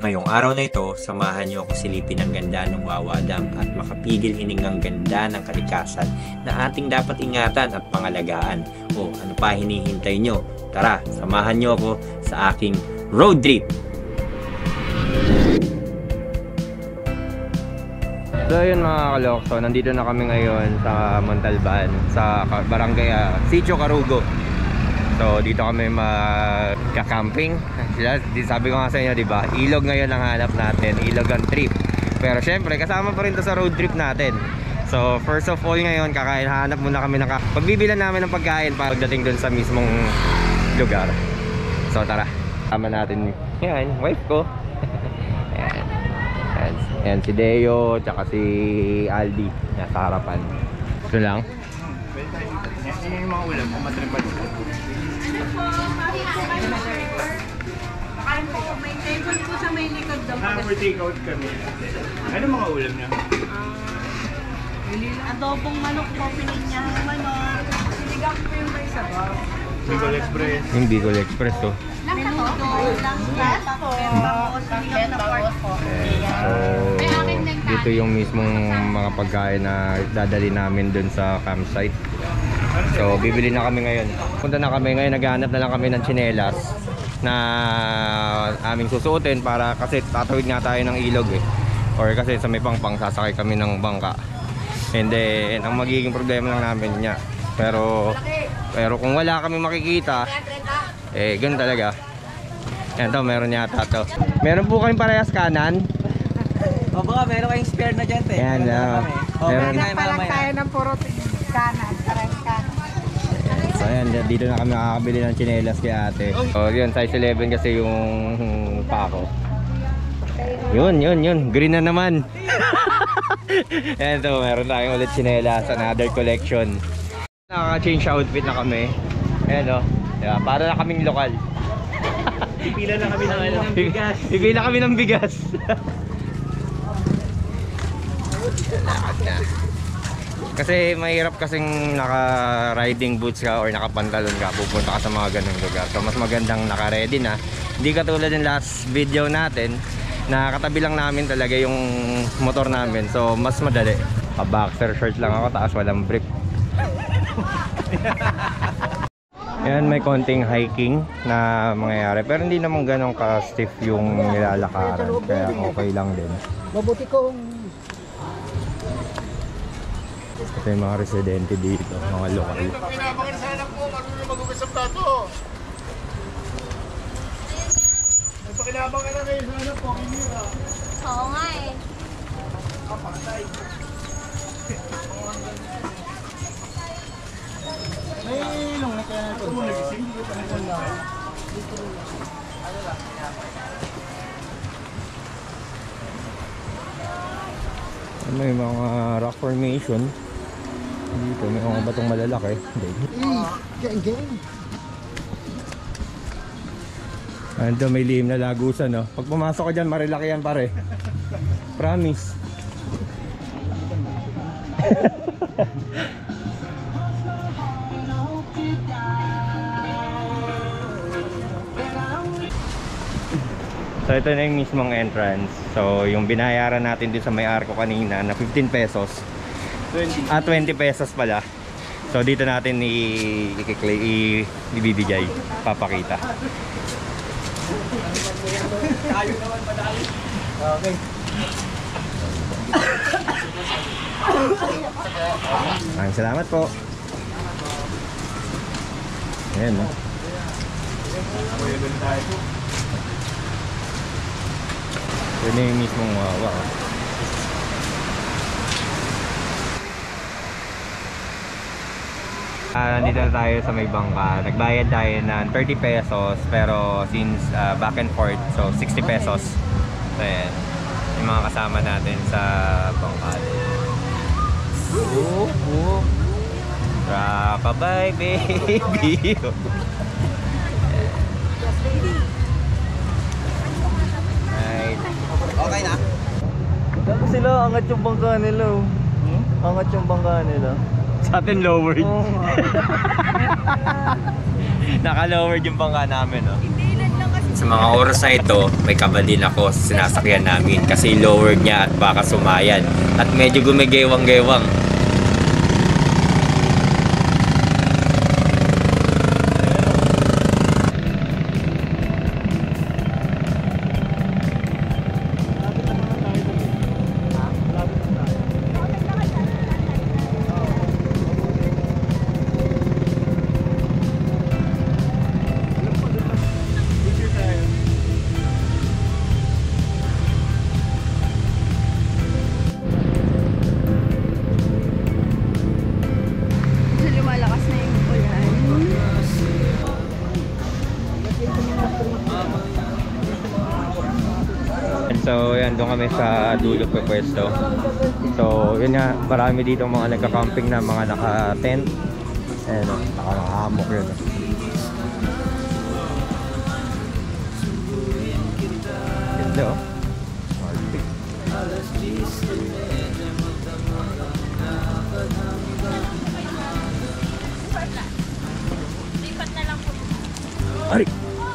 Ngayong araw na ito, samahan niyo ako silipin ang ganda ng Wawa Dam at makapigil hiningang ganda ng kalikasan na ating dapat ingatan at pangalagaan. O ano pa hinihintay niyo? Tara, samahan niyo ako sa aking road trip! So yun mga kalokso, nandito na kami ngayon sa Montalban, sa barangay Sitio Carugo. So dito kami magka-camping. Sabi ko nga sa inyo, diba? Ilog ngayon ang hanap natin, ilog ang trip. Pero syempre kasama pa rin to sa road trip natin. So first of all ngayon, hanap muna kami ng pagbibilan namin ng pagkain para pagdating dun sa mismong lugar. So tara, tama natin yan, wife ko. Yan si Deo, tsaka si Aldi nasa harapan. Ito lang. Yan yung mga ulam, kung matripad. May table po sa may likod daw. For take-out kami. Ano mga ulam niya? Adobong manok po, pininyahang manok. Sinigang po yung may sabaw. Bicol Express. Yung Bicol Express to. Menudo, langka po, bangos, sinigang na pork po. So dito yung mismong mga pagkain na dadali namin dun sa campsite. So bibili na kami ngayon. Punta na kami ngayon, naghahanap na lang kami ng tsinelas na aming susuotin para kasi tatawid nga tayo ng ilog eh. Or kasi sa may pangpang sasakay kami ng bangka. And then ang magiging problema lang namin niya. Pero kung wala kami makikita, eh ganun talaga. Yan to, meron yata to. Meron po kayong parehas kanan. O baka meron kayong spare na dyan, te. Yan, meron. Parang tayo ng puro kanan, parang kanan. So ayan, dito na kami makakabili ng tsinelas kay ate. So yun, size 11 kasi yung pako. Yun, green na naman. Ayan to, meron tayong ulit tsinelas, another collection. Nakaka-change outfit na kami. Ayan o, diba? Para na kaming lokal. Pipila na kami ng bigas. Pipila kami ng bigas. Kasi mahirap kasing naka-riding boots ka or nakapantalon ka, pupunta ka sa mga ganung lugar. So mas magandang naka-ready na. Hindi katulad ng last video natin na katabi lang namin talaga yung motor namin. So mas madali. Pa-boxer shirt lang ako, taas walang brief. Ayan, may konting hiking na mangyayari pero hindi naman ganun ka-stiff yung nilalakaran, kaya okay lang din. Mabuti kong Ito yung mga residente dito, mga lokal. Pinabangan sa anak mo, marunong mag-ugas ang plato. Nagpakinabangan na kayo sa anak mo, Kimira. Oo nga eh. may ilong na kaya ito. May mga rock formation dito, may mga batong malalaki. Ando, may lihim na lagusan, no? Pag pumasok ka dyan, marilaki yan pare. Promise. So ito na yung mismong entrance. So yung binayaran natin din sa may arko kanina na 15 pesos. 20 pesos pala. So dito natin ibibigay, papakita. Okay. Maraming salamat po. Ayan, no? Yun na yung mismong Wawa. Nandito na tayo sa may bangka. Nagbayad tayo ng 30 pesos pero since back and forth, so 60 pesos. So ayan, yung mga kasama natin sa bangka. Rock-a-bye baby. Okay na? Tapos sila, angat yung bangka nila. Angat yung bangka nila. Sa atin lowered. Oo nga. Naka-lowered yung bangka namin, no? Hindi lang kasi Sa mga oras na ito, may kaba din ako sa sinasakyan namin kasi lowered niya at baka sumayan at medyo gumigewang-gewang. Lumalakas na yung ulan. And so yan, doon kami sa dulo po pwesto. So yun nga, marami dito mga nagka-camping na mga naka-tent. Ayan o, naka-hammock yun. Ganda o. Ari!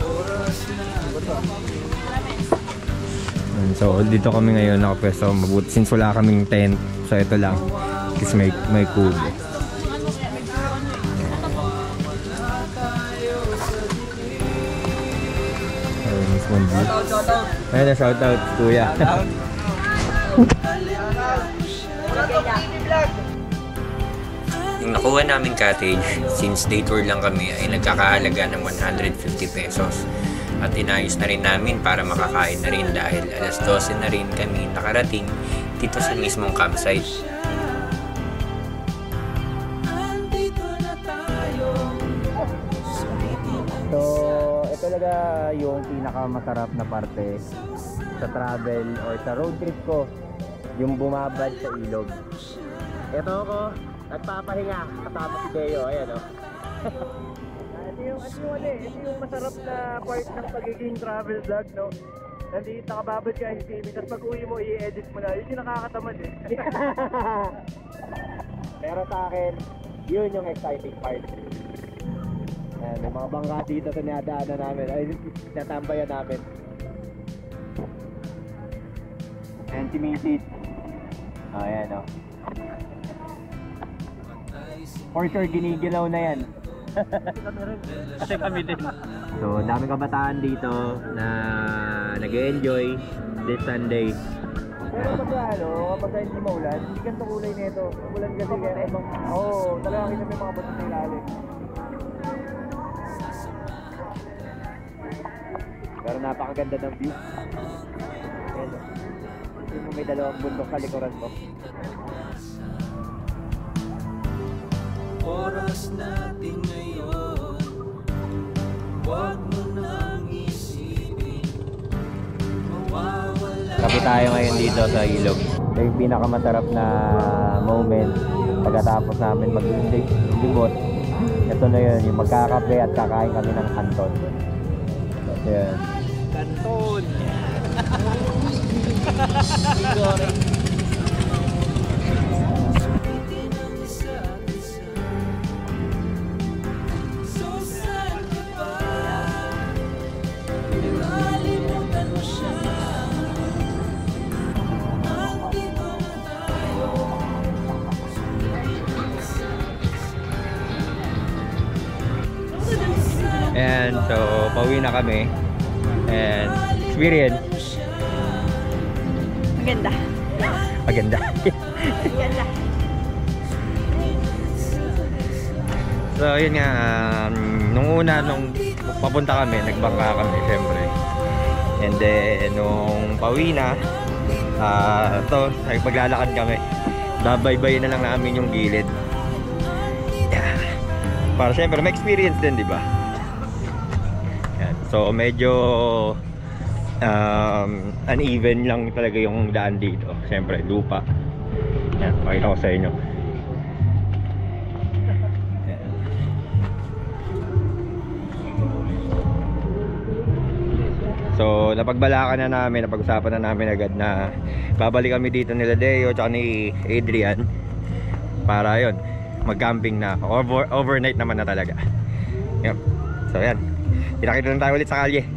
So dito kami ngayon nakapwesto, mabuti since wala kaming tent. So ito lang kasi may kubo. Ayun na, shout out kuya. Yung nakuha namin cottage, since day tour lang kami, ay nagkakahalaga ng 150 pesos. At inayos na rin namin para makakain na rin dahil alas 12 na rin kami nakarating dito sa mismong campsite. So ito talaga yung pinakamasarap na parte sa travel or sa road trip ko, yung bumabad sa ilog. Ito ako, nagpapahinga kasama si Deo, ayan o. Ito yung masarap na part ng pagiging travel vlog, no? Nandito nakababad ka yung TV, tapos pag uwi mo, i-edit mo na. Yun yung nakakatamad eh. Pero sa akin, yun yung exciting part. Ayan, may mga bangka dito sa niadaanan namin, ay natambayan namin. Ayan si Mrs. Ayan o. For sure, ginigilaw na yan. Kasi kami din. So, daming kabataan dito na nag-enjoy this Sunday. Pero kapag hindi maulan, hindi ganito kulay nito. Ulan kasi kaya ibang... Oo, talaga kita may mga bato sa ilalim. Pero napakaganda ng view. Ayan o. Hindi mo may dalawang bundok sa likuran mo. Oras natin ngayon, huwag mo nang isipin, mawawala. Kape tayo ngayon dito sa ilog. Ito yung pinakamasarap na moment pagkatapos namin mag-libot. Ito na yun, yung magkakape at kakain kami ng kanton. Ayan. Kanton! So sad ka ba? Nalimutan mo siya. Andito na tayo. And so, pauwi na kami. And experience. Maganda. Maganda. Maganda. So, yun nga. Nung una, nung papunta kami, nagbangka kami, syempre. And then, nung pauwi na, maglalakad kami. Babaybayin na lang namin yung gilid. Yeah. Para syempre, may experience din, di ba? Yan. So, medyo uneven lang talaga yung daan dito. Syempre, lupa. Yan, pakita ko sa inyo. Yan. So, napagbalakan na namin, napag-usapan na namin agad na babalik kami dito nila Deo tsaka ni Adrian para yon mag-camping na. Overnight naman na talaga. Yep. So, yan. Kita-kita na tayo ulit sa kalye.